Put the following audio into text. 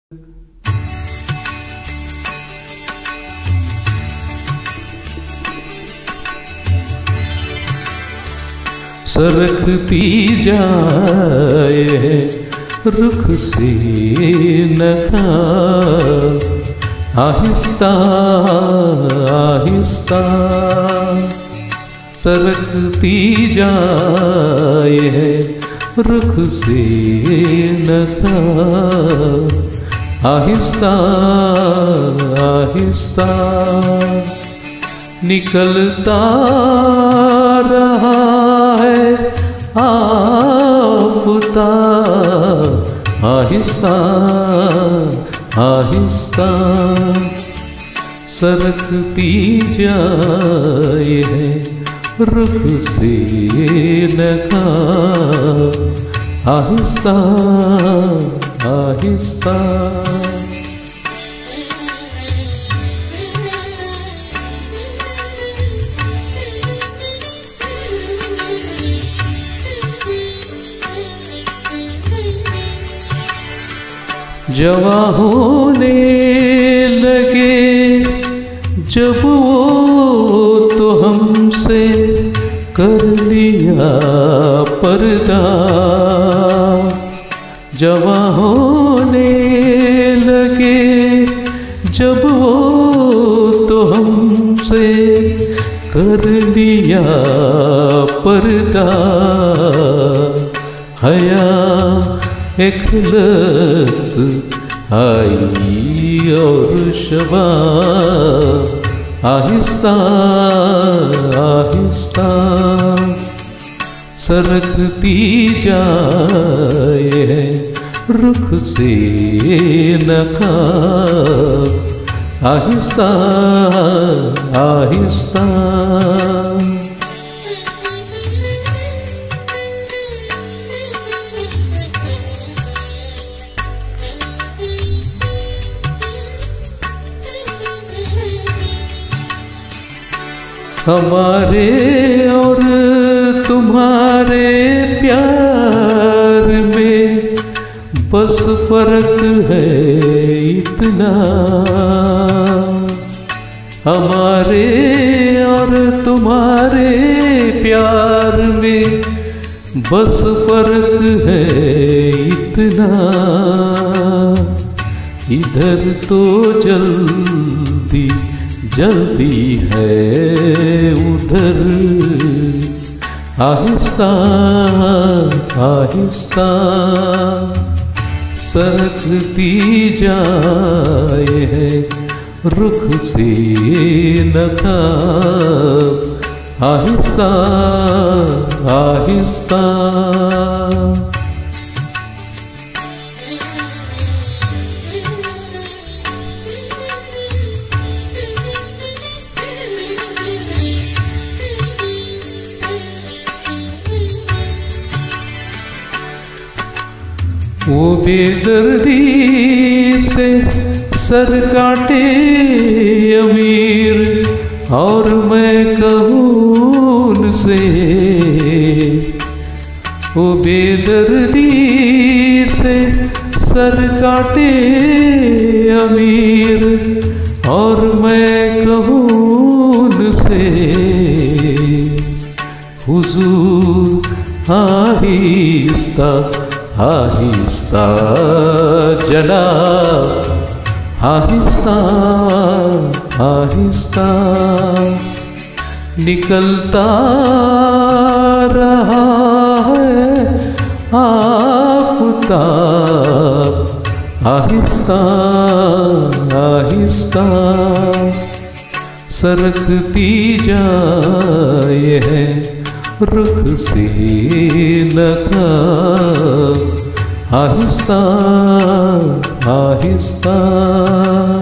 सरकती जाए रुख से नखा, आहिस्ता आहिस्ता सरकती जाए रुख से नखा, आहिस्ता आहिस्ता निकलता रहा है आफ़ताब, आहिस्ता आहिस्ता सरकती जाए है रुख से नकाब, आहिस्ता आहिस्ता जवां होने लगे जब वो तो हमसे कर लिया पर्दा, जवां होने लगे जब वो तो हमसे कर लिया पर्दा, हया एक लत आई और शबा, आहिस्ता आहिस्ता सरकती जाए रुख से नकाब, आहिस्ता आहिस्ता हमारे और तुम्हारे प्यार में बस फर्क है इतना, हमारे और तुम्हारे प्यार में बस फर्क है इतना, इधर तो जल्दी जल्दी है उधर, आहिस्ता आहिस्ता सरकती जाए है रुख से नकाब, आहिस्ता आहिस्ता वो बेदर्दी से सर काटे अमीर और मैं कहूँ उनसे, वो बेदर्दी से सर काटे अमीर और मैं कहूँ उनसे, हुजूर आहिस्ता आहिस्ता जनाब, आहिस्ता आहिस्ता निकलता रहा है आफ़ताब, आहिस्ता आहिस्ता सरकती जाए है रुख से नकाब, आहिस्ता आहिस्ता